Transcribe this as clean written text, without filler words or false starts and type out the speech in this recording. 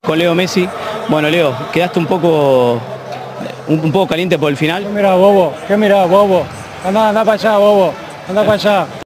Con Leo Messi. Bueno, Leo, quedaste un poco caliente por el final. ¿Qué mirá, bobo? ¿Qué mirá, bobo? Anda para allá, bobo. Anda para allá.